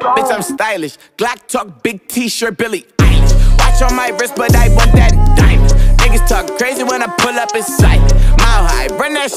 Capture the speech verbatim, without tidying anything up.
Bitch, I'm stylish. Glock talk, big t-shirt, Billy Eilish. Watch on my wrist, but I want that diamond. Niggas talk crazy when I pull up in sight.